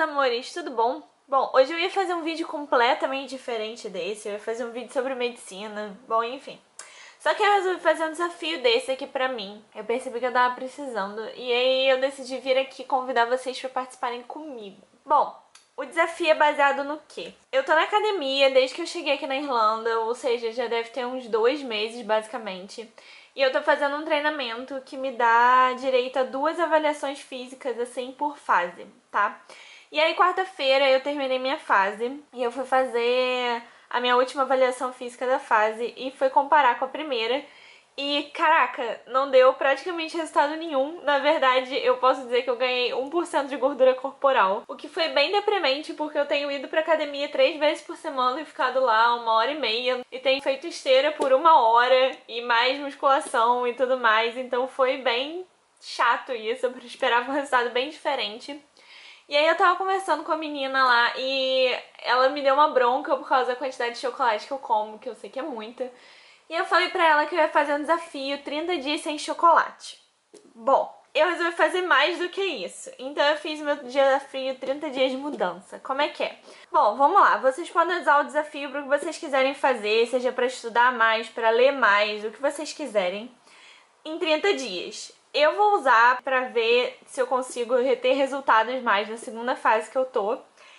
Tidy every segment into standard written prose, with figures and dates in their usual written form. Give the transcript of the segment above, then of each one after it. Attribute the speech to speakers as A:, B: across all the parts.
A: amores, tudo bom? Bom, hoje eu ia fazer um vídeo completamente diferente desse, eu ia fazer um vídeo sobre medicina, bom, enfim. Só que eu resolvi fazer um desafio desse aqui pra mim. Eu percebi que eu tava precisando e aí eu decidi vir aqui convidar vocês pra participarem comigo. Bom, o desafio é baseado no quê? Eu tô na academia desde que eu cheguei aqui na Irlanda, ou seja, já deve ter uns 2 meses, basicamente. E eu tô fazendo um treinamento que me dá direito a 2 avaliações físicas, assim, por fase, tá? E aí, quarta-feira, eu terminei minha fase e eu fui fazer a minha última avaliação física da fase e fui comparar com a primeira. E, caraca, não deu praticamente resultado nenhum. Na verdade, eu posso dizer que eu ganhei 1% de gordura corporal. O que foi bem deprimente, porque eu tenho ido pra academia 3 vezes por semana e ficado lá 1h30. E tenho feito esteira por 1 hora e mais musculação e tudo mais. Então foi bem chato isso, eu esperava um resultado bem diferente. E aí eu tava conversando com a menina lá e ela me deu uma bronca por causa da quantidade de chocolate que eu como, que eu sei que é muita. E eu falei pra ela que eu ia fazer um desafio 30 dias sem chocolate. Bom, eu resolvi fazer mais do que isso. Então eu fiz meu desafio 30 dias de mudança. Como é que é? Bom, vamos lá. Vocês podem usar o desafio para o que vocês quiserem fazer, seja pra estudar mais, pra ler mais, o que vocês quiserem, em 30 dias. Eu vou usar pra ver se eu consigo ter resultados mais na segunda fase que eu tô.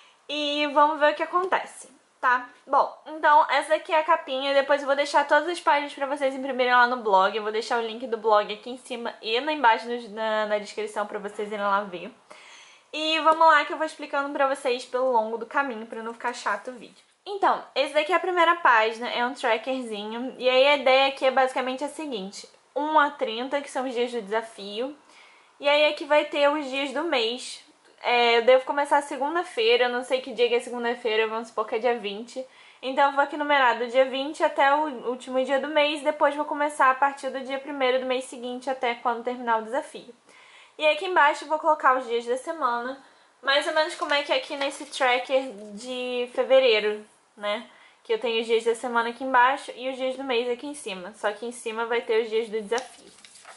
A: E vamos ver o que acontece, tá? Bom, então essa aqui é a capinha. Depois eu vou deixar todas as páginas pra vocês imprimirem lá no blog. Eu vou deixar o link do blog aqui em cima e lá embaixo na descrição pra vocês irem lá ver. E vamos lá que eu vou explicando pra vocês pelo longo do caminho, pra não ficar chato o vídeo. Então, esse daqui é a primeira página, é um trackerzinho. E aí a ideia aqui é basicamente a seguinte: 1 a 30, que são os dias do desafio. E aí aqui vai ter os dias do mês. Eu devo começar segunda-feira, eu não sei que dia que é segunda-feira, vamos supor que é dia 20. Então eu vou aqui numerar do dia 20 até o último dia do mês, depois vou começar a partir do dia 1º do mês seguinte até quando terminar o desafio. E aqui embaixo eu vou colocar os dias da semana, mais ou menos como é que é aqui nesse tracker de fevereiro, né? Que eu tenho os dias da semana aqui embaixo e os dias do mês aqui em cima. Só que em cima vai ter os dias do desafio.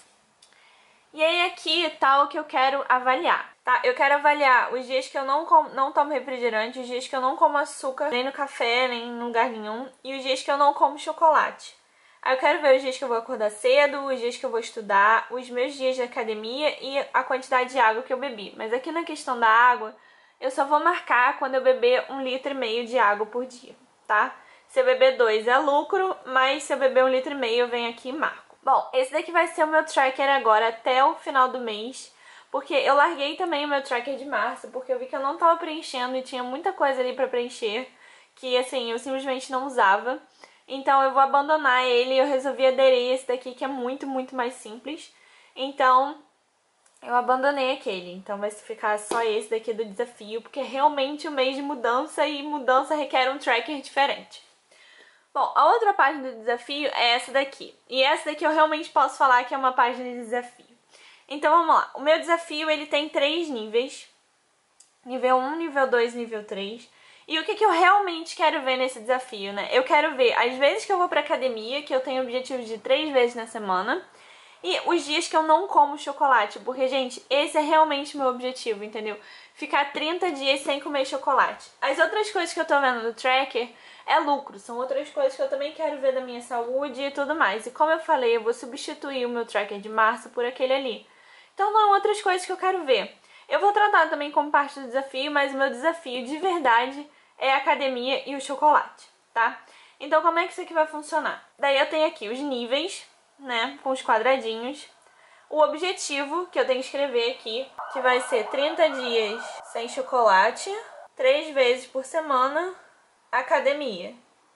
A: E aí aqui tá o que eu quero avaliar, tá? Eu quero avaliar os dias que eu não tomo refrigerante, os dias que eu não como açúcar, nem no café, nem em lugar nenhum, e os dias que eu não como chocolate. Aí eu quero ver os dias que eu vou acordar cedo, os dias que eu vou estudar, os meus dias de academia e a quantidade de água que eu bebi. Mas aqui na questão da água, eu só vou marcar quando eu beber 1,5 litro de água por dia, tá? Se eu beber 2 é lucro, mas se eu beber 1,5 litro eu venho aqui e marco. Bom, esse daqui vai ser o meu tracker agora até o final do mês, porque eu larguei também o meu tracker de março, porque eu vi que eu não tava preenchendo e tinha muita coisa ali pra preencher, que assim, eu simplesmente não usava. Então eu vou abandonar ele e eu resolvi aderir esse daqui que é muito, muito mais simples. Então eu abandonei aquele, então vai ficar só esse daqui do desafio, porque é realmente um mês de mudança e mudança requer um tracker diferente. Bom, a outra página do desafio é essa daqui. E essa daqui eu realmente posso falar que é uma página de desafio. Então vamos lá. O meu desafio ele tem 3 níveis. Nível 1, nível 2 e nível 3. E o que eu realmente quero ver nesse desafio, né? Eu quero ver as vezes que eu vou pra academia, que eu tenho objetivo de 3 vezes na semana. E os dias que eu não como chocolate, porque, gente, esse é realmente o meu objetivo, entendeu? Ficar 30 dias sem comer chocolate. As outras coisas que eu tô vendo no tracker é lucro, são outras coisas que eu também quero ver da minha saúde e tudo mais. E como eu falei, eu vou substituir o meu tracker de março por aquele ali. Então não outras coisas que eu quero ver. Eu vou tratar também como parte do desafio, mas o meu desafio de verdade é a academia e o chocolate, tá? Então como é que isso aqui vai funcionar? Daí eu tenho aqui os níveis, né, com os quadradinhos. O objetivo que eu tenho que escrever aqui, que vai ser 30 dias sem chocolate, 3 vezes por semana, academia.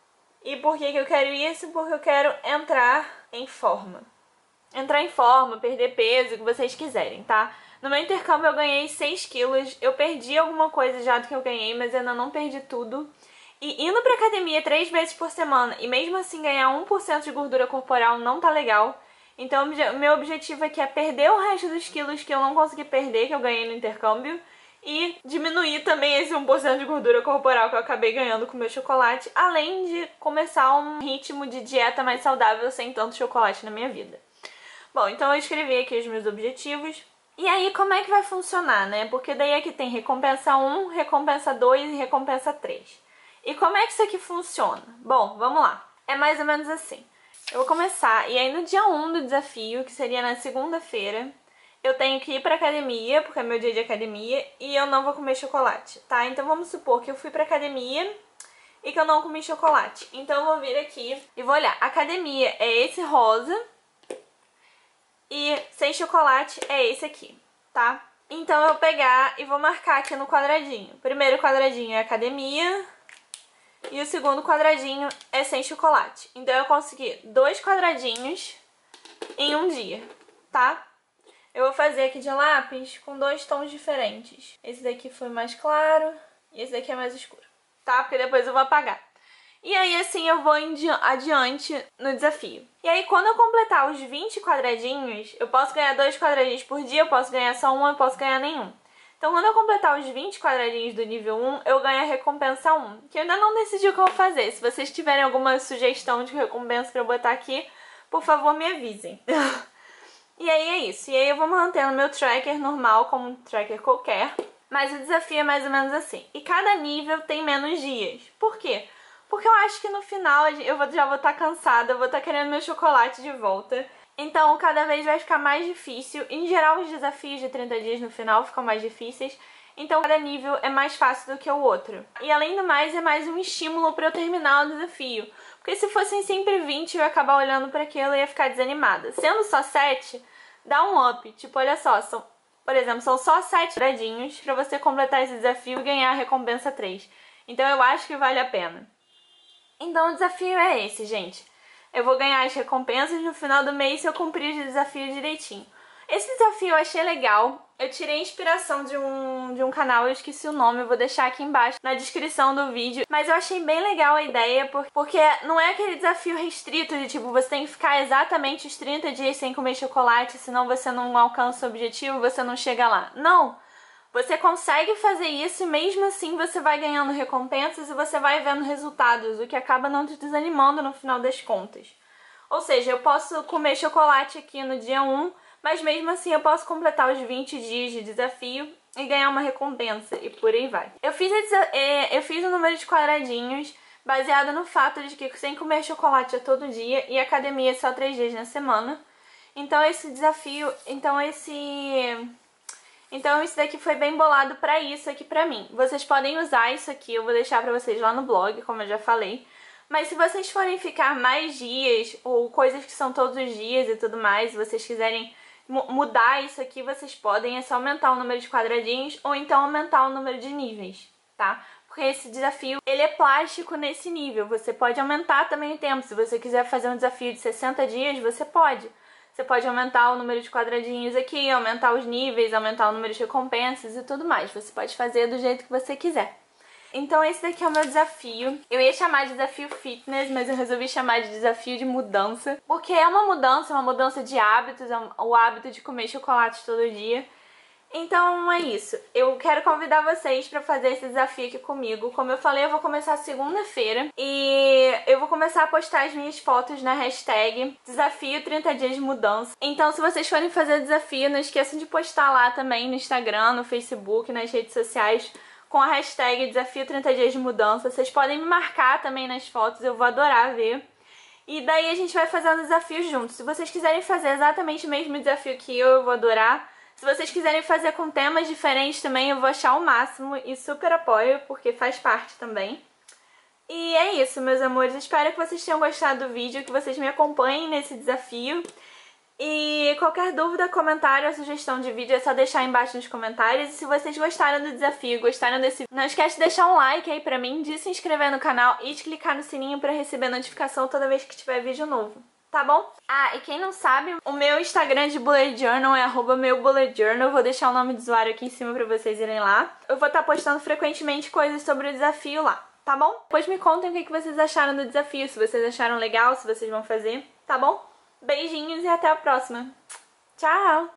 A: E por que eu quero isso? Porque eu quero entrar em forma. Entrar em forma, perder peso, o que vocês quiserem, tá? No meu intercâmbio eu ganhei 6 quilos, eu perdi alguma coisa já do que eu ganhei, mas ainda não perdi tudo. E indo pra academia 3 vezes por semana e mesmo assim ganhar 1% de gordura corporal não tá legal. Então o meu objetivo aqui é perder o resto dos quilos que eu não consegui perder, que eu ganhei no intercâmbio, e diminuir também esse 1% de gordura corporal que eu acabei ganhando com o meu chocolate, além de começar um ritmo de dieta mais saudável sem tanto chocolate na minha vida. Bom, então eu escrevi aqui os meus objetivos. E aí, como é que vai funcionar, né? Porque daí aqui tem recompensa 1, recompensa 2 e recompensa 3. E como é que isso aqui funciona? Bom, vamos lá. É mais ou menos assim. Eu vou começar, e aí no dia 1 do desafio, que seria na segunda-feira, eu tenho que ir pra academia, porque é meu dia de academia, e eu não vou comer chocolate, tá? Então vamos supor que eu fui pra academia e que eu não comi chocolate. Então eu vou vir aqui e vou olhar. Academia é esse rosa e sem chocolate é esse aqui, tá? Então eu vou pegar e vou marcar aqui no quadradinho. O primeiro quadradinho é academia e o segundo quadradinho é sem chocolate. Então eu consegui 2 quadradinhos em um dia, tá? Eu vou fazer aqui de lápis com 2 tons diferentes. Esse daqui foi mais claro e esse daqui é mais escuro, tá? Porque depois eu vou apagar. E aí assim eu vou adiante no desafio. E aí quando eu completar os 20 quadradinhos, eu posso ganhar 2 quadradinhos por dia, eu posso ganhar só um, eu posso ganhar nenhum. Então quando eu completar os 20 quadradinhos do nível 1, eu ganho a recompensa 1, que eu ainda não decidi o que eu vou fazer. Se vocês tiverem alguma sugestão de recompensa pra eu botar aqui, por favor me avisem. E aí é isso. E aí eu vou mantendo meu tracker normal, como um tracker qualquer. Mas o desafio é mais ou menos assim. E cada nível tem menos dias. Por quê? Porque eu acho que no final já vou estar cansada, eu vou estar querendo meu chocolate de volta. Então cada vez vai ficar mais difícil. Em geral os desafios de 30 dias no final ficam mais difíceis. Então cada nível é mais fácil do que o outro. E além do mais, é mais um estímulo para eu terminar o desafio. Porque se fossem sempre 20, eu ia acabar olhando para aquilo e ia ficar desanimada. Sendo só 7, dá um up. Tipo, olha só, por exemplo, são só 7 quadradinhos para você completar esse desafio e ganhar a recompensa 3. Então eu acho que vale a pena. Então o desafio é esse, gente. Eu vou ganhar as recompensas no final do mês se eu cumprir o desafio direitinho. Esse desafio eu achei legal. Eu tirei inspiração de um canal, eu esqueci o nome, eu vou deixar aqui embaixo na descrição do vídeo. Mas eu achei bem legal a ideia, porque não é aquele desafio restrito de tipo, você tem que ficar exatamente os 30 dias sem comer chocolate, senão você não alcança o objetivo, você não chega lá. Não! Você consegue fazer isso e mesmo assim você vai ganhando recompensas e você vai vendo resultados, o que acaba não te desanimando no final das contas. Ou seja, eu posso comer chocolate aqui no dia 1, mas mesmo assim eu posso completar os 20 dias de desafio e ganhar uma recompensa, e por aí vai. Eu fiz o número de quadradinhos baseado no fato de que sem comer chocolate é todo dia e academia é só 3 dias na semana. Então esse desafio, então isso daqui foi bem bolado pra isso aqui pra mim. Vocês podem usar isso aqui, eu vou deixar pra vocês lá no blog, como eu já falei. Mas se vocês forem ficar mais dias, ou coisas que são todos os dias e tudo mais, se vocês quiserem mudar isso aqui, vocês podem, é só aumentar o número de quadradinhos ou então aumentar o número de níveis, tá? Porque esse desafio, ele é plástico nesse nível, você pode aumentar também o tempo. Se você quiser fazer um desafio de 60 dias, você pode. Você pode aumentar o número de quadradinhos aqui, aumentar os níveis, aumentar o número de recompensas e tudo mais. Você pode fazer do jeito que você quiser. Então esse daqui é o meu desafio. Eu ia chamar de desafio fitness, mas eu resolvi chamar de desafio de mudança. Porque é uma mudança de hábitos, é o hábito de comer chocolate todo dia. Então é isso. Eu quero convidar vocês para fazer esse desafio aqui comigo. Como eu falei, eu vou começar segunda-feira e eu vou começar a postar as minhas fotos na hashtag Desafio 30 Dias de Mudança. Então se vocês forem fazer o desafio, não esqueçam de postar lá também no Instagram, no Facebook, nas redes sociais com a hashtag Desafio 30 Dias de Mudança. Vocês podem me marcar também nas fotos, eu vou adorar ver. E daí a gente vai fazendo desafios juntos. Se vocês quiserem fazer exatamente o mesmo desafio que eu vou adorar. Se vocês quiserem fazer com temas diferentes também, eu vou achar o máximo e super apoio, porque faz parte também. E é isso, meus amores. Espero que vocês tenham gostado do vídeo, que vocês me acompanhem nesse desafio. E qualquer dúvida, comentário ou sugestão de vídeo é só deixar aí embaixo nos comentários. E se vocês gostaram do desafio, gostaram desse vídeo, não esquece de deixar um like aí pra mim, de se inscrever no canal e de clicar no sininho pra receber notificação toda vez que tiver vídeo novo. Tá bom? Ah, e quem não sabe, o meu Instagram de Bullet Journal é @meubulletjournal. Eu vou deixar o nome do usuário aqui em cima pra vocês irem lá. Eu vou estar postando frequentemente coisas sobre o desafio lá, tá bom? Depois me contem o que vocês acharam do desafio, se vocês acharam legal, se vocês vão fazer, tá bom? Beijinhos e até a próxima. Tchau!